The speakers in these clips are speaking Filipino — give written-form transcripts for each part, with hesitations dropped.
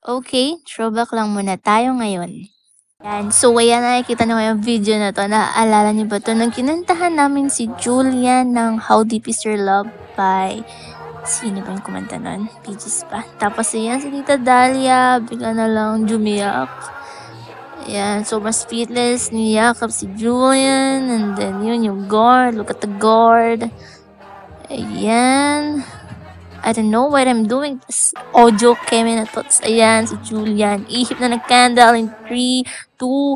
Okay, throwback lang muna tayo ngayon. Yan, so ayan nakikita niyo ngayong video na 'to, naaalala niyo ba 'to nung kinantahan namin si Julian ng How Deep Is Your Love by sino ba yung kumanta nun? Bee Gees ba? Tapos ayan si Tita Dahlia bigla na lang umiyak. Ayan, sobrang speechless, niyakap si Julian and then yun yung guard, look at the guard. Ayan. I don't know what I'm doing. This audio came in at thoughts. Ayan, si Julian. Ihip na ng candle in 3, 2,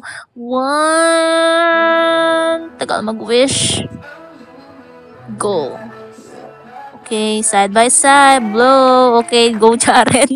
1. Tagal mag-wish. Go. Okay, side by side. Blow. Okay, go Jared.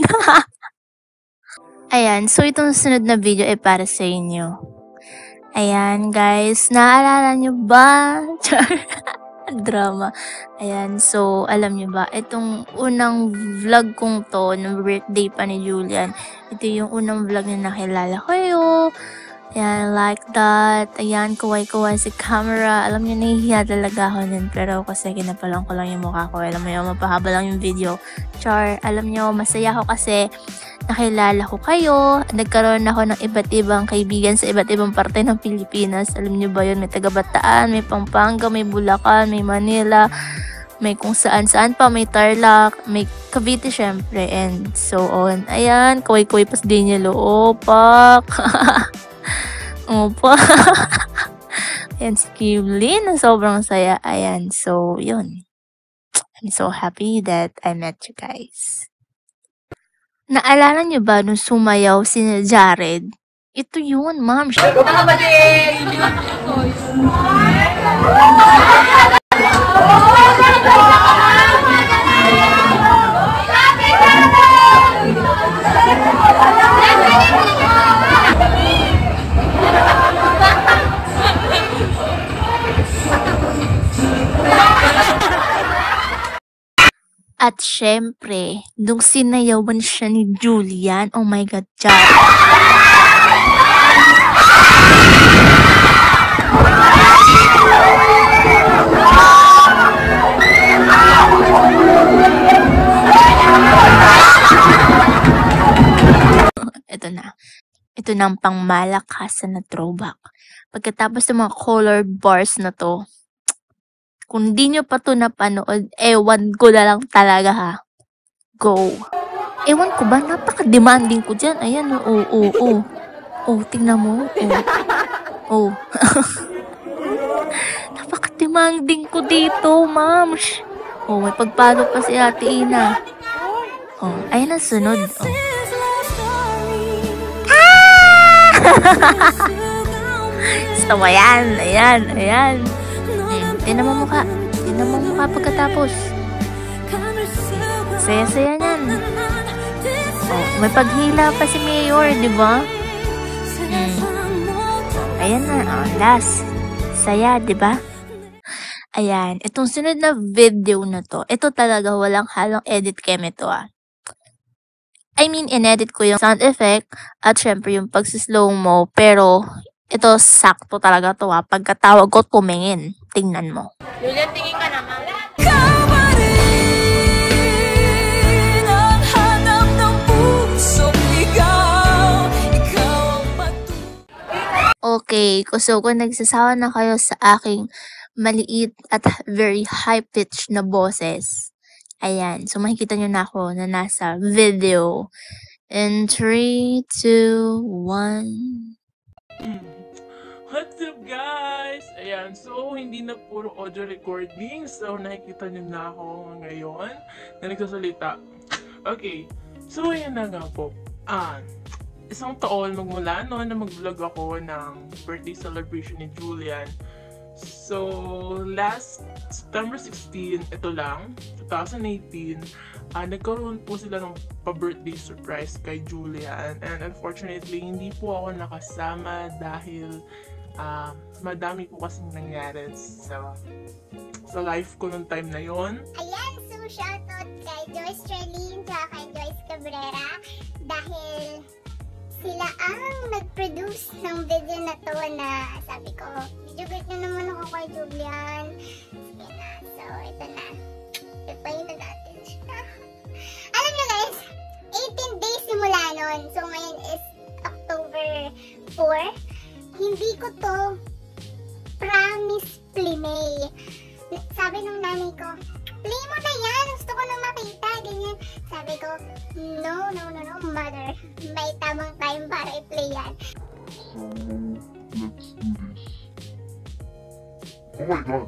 Ayan, so itong sunod na video ay para sa inyo. Ayan, guys. Naalala nyo ba? Drama. Ayan, so alam niyo ba, itong unang vlog kong to, nung birthday pa ni Julian, ito yung unang vlog na nakilala ko yun. Ayan, like that. Ayan, kuway-kuway si camera. Alam niyo, nahihiya talaga ako nun. Pero kasi kinapalang ko lang yung mukha ko. Alam mo yun, mapahaba lang yung video. Char, alam niyo, masaya ako kasi nakilala ko kayo. Nagkaroon ako ng iba't ibang kaibigan sa iba't ibang parte ng Pilipinas. Alam niyo ba yun, may taga Bataan, may Pampanga, may Bulacan, may Manila, may kung saan-saan pa, may Tarlac, may Cavite syempre, and so on. Ayan, kuway-kuway pas din niya loopak. Opo. Ayan, si Kiblin, sobrang saya. Ayan, so, yun. I'm so happy that I met you guys. Naalala niyo ba nung sumayaw si Jared? Ito yun, ma'am. At syempre, nung sinayawan siya ni Julian, oh my God, Jared. Ito na. Ito na ang pangmalakasan na throwback. Pagkatapos ng mga colored bars na to, kung di nyo pa to napanood, ewan ko na lang talaga ha. Go. Ewan ko ba, napaka-demanding ko dyan. Ayan, oo. Oh, tingnan mo. Oh. Napaka-demanding ko dito, ma'am. Oh, may pagpalo pa si Ate Ina. Oh, ayan ang sunod. Oh. Gusto mo yan. Ayan. Tingnan mo mukha pagkatapos. Saya-saya niyan. Oh, may paghila pa si Mayor, di ba? Ayan na, oh, last. Saya, di ba? Ayan, itong sunod na video na to, ito talaga walang halong edit keme to I mean, inedit ko yung sound effect at syempre yung pagsislow mo, pero ito sakto talaga to pagkatawag ko tumingin. Tingnan mo. Julian, tingin ka naman. Okay, so kung nagsasawa na kayo sa aking maliit at very high-pitched na boses, ayan, so makikita nyo na ako na nasa video. In 3, 2, 1... What's up guys? Ayan, so hindi na puro audio recording. So nakikita niyo na ako ngayon na nagsasalita. Okay, so ayan na nga po. Isang taon magmula no na mag-vlog ako ng birthday celebration ni Julian. So last September 16, ito lang, 2018, nagkaroon po sila ng pa-birthday surprise kay Julian. And unfortunately, hindi po ako nakasama dahil madami po kasing nangyari sa life ko nung time na yon. Ayan, so shoutout kay Joyce Charlene at kay Joyce Cabrera dahil sila ang nag-produce ng video na to na sabi ko, video great na naman ako kay Julian. Sige na, so ito na. Ipayin na natin siya. Alam nyo guys, 18 days simula nun. No, mother. May tamang time para i-play yan. Oh my god.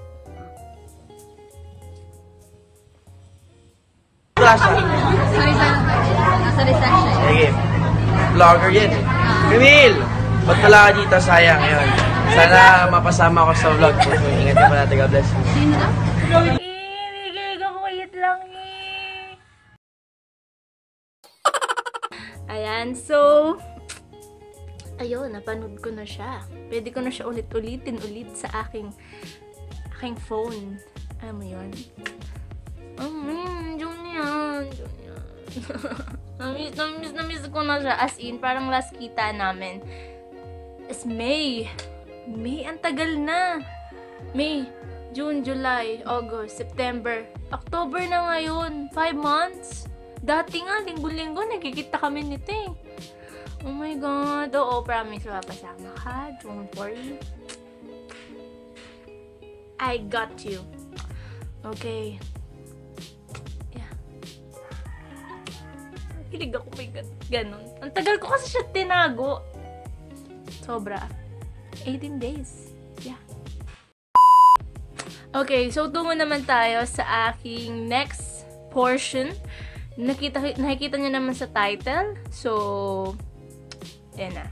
Nasa reception. Sige. Vlogger yan eh. Camille! Ba't pala ka dito? Sayang ngayon. Sana mapasama ako sa vlog. Ingat ka pa natin. God bless you. Sino na? Bigay ka, wait lang eh. Ayan, so, ayun, napanood ko na siya. Pwede ko na siya ulit-ulitin sa aking phone. Alam mo yun? Junior. Namiss ko na siya. As in, parang last kita namin is May. May, ang tagal na. May, June, July, August, September, October na ngayon. 5 months. Dati nga, linggo-linggo, nagkikita kami nito eh. Oh my God. Oo, promise, mapasama ka. Don't worry. I got you. Okay. Yeah. Kilig ako, may ganun. Ang tagal ko kasi siya tinago. Sobra. 18 days. Yeah. Okay, so tungo naman tayo sa aking next portion. Nakikita niyo naman sa title. So, yan na.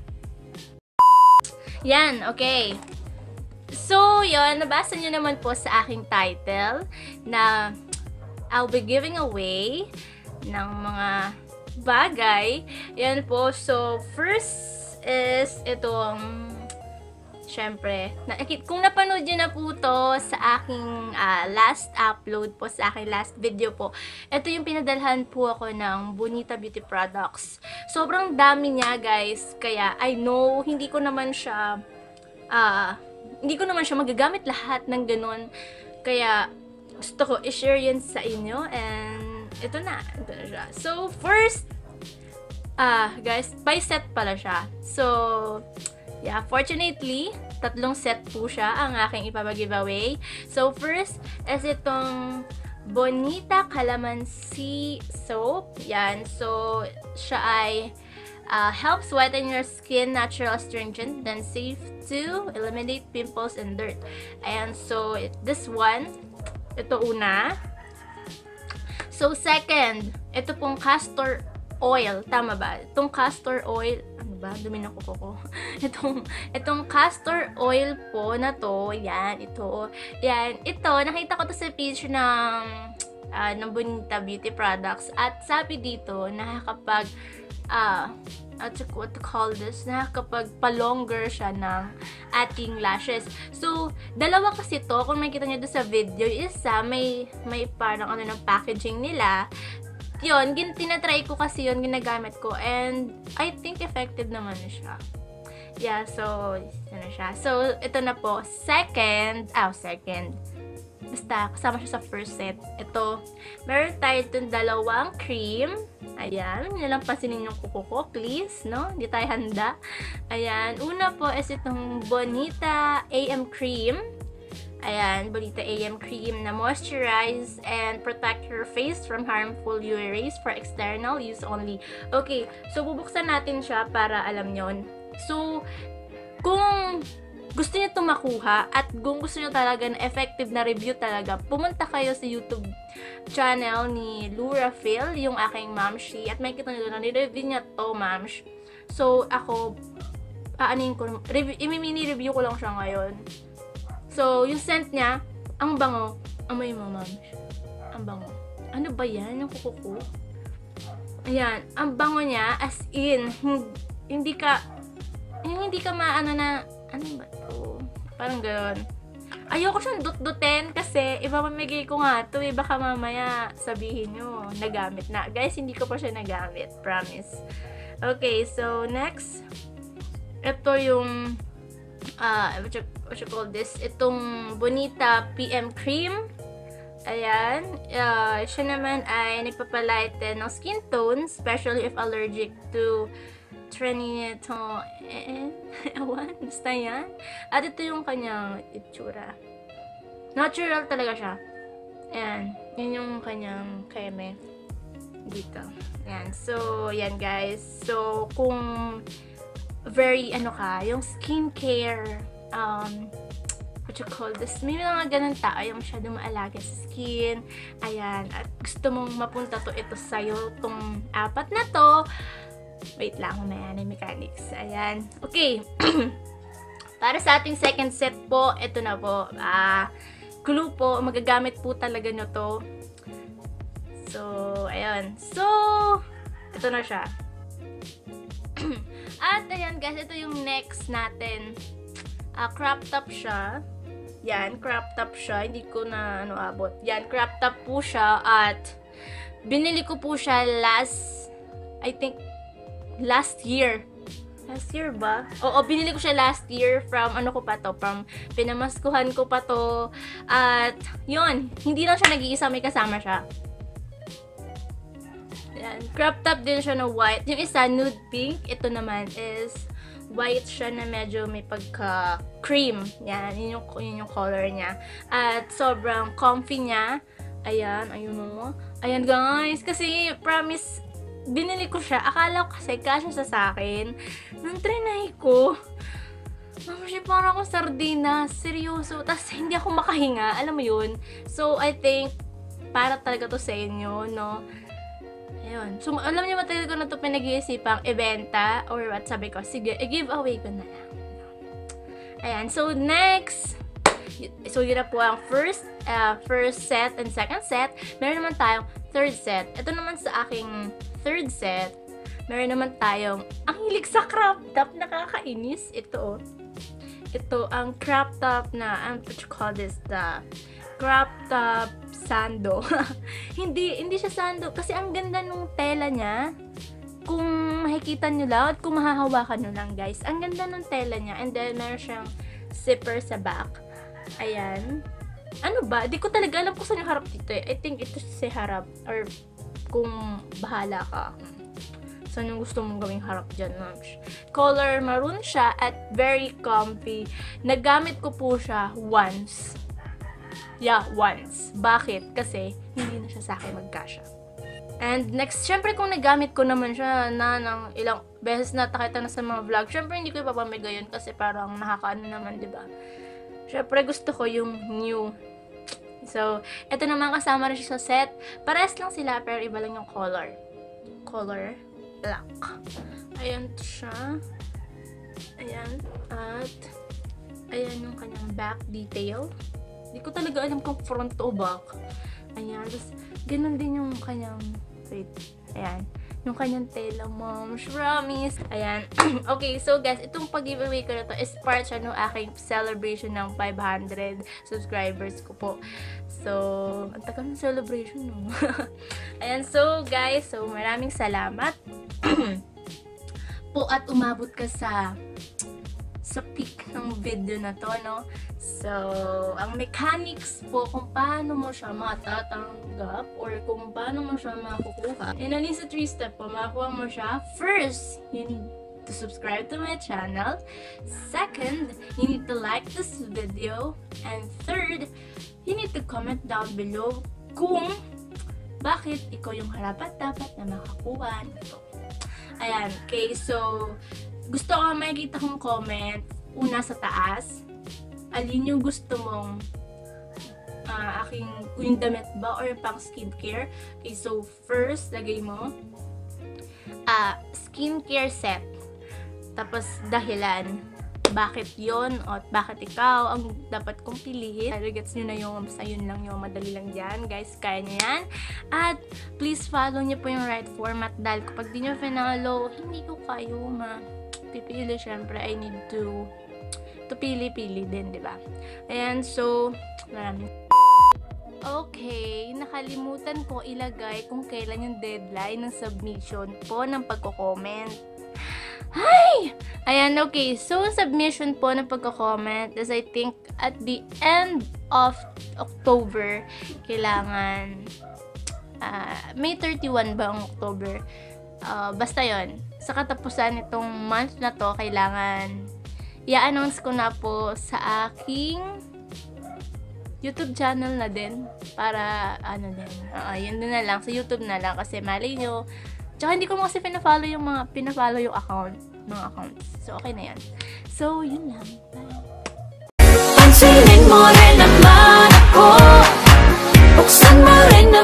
Yan, okay. So, yun, nabasa niyo naman po sa aking title na I'll be giving away ng mga bagay. Yan po. So, first is itong syempre, kung napanood nyo na po to sa aking last upload po, sa aking last video po, ito yung pinadalhan po ako ng Bonita Beauty Products. Sobrang dami niya, guys. Kaya, I know, hindi ko naman siya magagamit lahat ng ganun. Kaya, gusto ko i-share yun sa inyo. And, ito na siya. So, first, guys, by set pala siya. So, yeah, fortunately, 3 set po siya ang aking ipapag-giveaway. So, first is itong Bonita Calamansi Soap. Yan. So, siya ay helps whiten your skin, natural astringent, then safe to eliminate pimples and dirt. And so, this one, ito una. So, second, ito pong castor oil. Tama ba? Itong castor oil, ano ba? Dumi na kuko ko. Itong castor oil po na to, yan, ito. Yan, ito, nakita ko to sa page ng Bonita Beauty Products. At sabi dito, nakakapag, what to call this, nakakapag-longer siya ng ating lashes. So, dalawa kasi to, kung makikita nyo doon sa video, isa, may parang ng packaging nila. Yun, tinatry ko kasi yun, ginagamit ko, and I think effective naman siya. Yeah, so, ano siya. So, ito na po, second, basta, kasama siya sa first set. Ito, meron tayo itong 2 cream. Ayan, nalampasin yung kuko ko, please, no? Hindi tayo handa. Ayan, una po is itong Bonita AM Cream. Ayan, Bonita AM Cream na moisturize and protect your face from harmful UV rays for external use only. Okay, so bubuksan natin siya para alam nyo. So, kung gusto niyo itong makuha at kung gusto niyo talaga na effective na review talaga, pumunta kayo sa YouTube channel ni Laura Phil, yung aking mamshi, at makikita niyo na ni-review niya to, mamsh. So, ako, i-mini review ko lang siya ngayon. So, yung scent niya, ang bango. Amoy mo, mamsh. Ang bango. Ano ba yan? Yung kuko ko? Ayan, ang bango niya, as in, hindi ka maano na, ano ba to? Parang gano'n. Ayoko siyang dut-dutin kasi ipapamigay ko nga to eh. Baka mamaya sabihin nyo, nagamit na. Guys, hindi ko pa siya nagamit. Promise. Okay, so next. Ito yung, what you call this? Itong Bonita PM Cream. Ayan. Siya naman ay nagpapalighten ng skin tone, especially if allergic to trinitol. Ewan, basta yan. At ito yung kanyang itsura. Natural talaga siya. Ayan. Yun yung kanyang keme. dito. Ayan. So, yan guys. So, kung very, yung skincare, what you call this, may mga ganun tao, yung masyadong maalaga sa skin, ayan, at gusto mong mapunta ito sa'yo, tong apat na to, wait lang, may mechanics, ayan, okay, para sa ating second set po, ito na po, glue po, magagamit po talaga nyo to, so, ayan, so, ito na siya, at ayan guys, ito yung next natin, crop top siya. Yan, crop top siya. Hindi ko na abot. Yan, crop top po siya. At binili ko po siya I think, last year. Last year ba? Oo, binili ko siya last year from, from pinamaskuhan ko pa to. At, yun, hindi lang siya nag-iisa, may kasama siya. Yan, crop top din siya na white. Yung isa, nude pink. Ito naman is white siya na medyo may pagka-cream. Yan, yun yung color niya. At sobrang comfy niya. Ayan, ayun. Ayan guys, kasi promise, binili ko siya. Akala ko kasi kasya sa akin. Nung trinay ko, siya parang akong sardina. Seryoso. Tapos hindi ako makahinga. Alam mo yun? So, I think, para talaga to sa inyo, no? Ayun. So, alam niyo matagal ko na ito pinag-iisipang ibenta or what, sabi ko, sige, i-giveaway ko na lang. Ayan. So, next, so yun na po ang first set and second set. Meron naman tayong third set. Ito naman sa aking third set, meron naman tayong, ang hilig sa crop top, nakakainis. Ito, ito ang crop top na, what you call this, the crop top sando. hindi siya sando kasi ang ganda nung tela niya. Kung makikita nyo lang at kung mahahawakan nyo lang guys, ang ganda nung tela niya, and then meron siyang zipper sa back. Ayan. Ano ba? Di ko talaga alam kung saan yung harap dito eh. I think ito sa harap, or kung bahala ka saan yung gusto mong gawing harap dyan. Color maroon siya at very comfy. Nagamit ko po siya once. Yeah, once. Bakit? Kasi hindi na siya sa akin magkasya. And next, syempre kung nagamit ko naman siya ng ilang beses na takita na sa mga vlog, syempre hindi ko ipapamigay yun kasi parang nakakaano naman, diba? Syempre gusto ko yung new. So, ito naman kasama rin siya sa set. Pares lang sila pero iba lang yung color. Color black. Ayan siya. Ayan. At ayan yung kanyang back detail. Hindi ko talaga alam kung front o back. Ayan. Tapos, ganun din yung kanyang, wait, ayan. Yung kanyang tela, mom. Promise. Ayan. Okay, so guys, itong pag-giveaway ko na to is part siya ng aking celebration ng 500 subscribers ko po. So, ang tagal ng celebration, no? Ayan, so guys, so maraming salamat po at umabot ka sa peak ng video na to, no? So, ang mechanics po kung paano mo siya matatanggap or kung paano mo siya makukuha. In sa 3-step po, makuha mo siya. First, you need to subscribe to my channel. Second, you need to like this video. And third, you need to comment down below kung bakit ikaw yung dapat na makakuha nito. Ayan, okay, so gusto ko makikita kong comment una sa taas. Alin yung gusto mong yung damit ba or pang skincare. Okay, so first, lagay mo skincare set. Tapos dahilan. Bakit yon o bakit ikaw ang dapat kong piliin. Gets nyo na yung basta yun lang yung madali lang dyan. Guys, kaya nyo yan. At please follow nyo po yung right format dahil kapag di nyo finalo, hindi ko kayo mapipili. Syempre, I need to pili-pili din, diba? Ayan, so, maraming. Okay, nakalimutan ko ilagay kung kailan yung deadline ng submission po ng pagko-comment. Hi! Ayan, okay. So, submission po ng pagko-comment is I think at the end of October. Kailangan May 31 ba ang October? Basta yon. Sa katapusan nitong month na to, kailangan i-announce ko na po sa aking YouTube channel na din. Para, ano din. Yun din na lang. Sa YouTube na lang. Kasi malay nyo. Tsaka hindi ko kasi pinafollow yung account. Mga accounts. So, okay na yan. So, yun lang. Bye. Pansinin mo rin naman ako. Buksan mo rin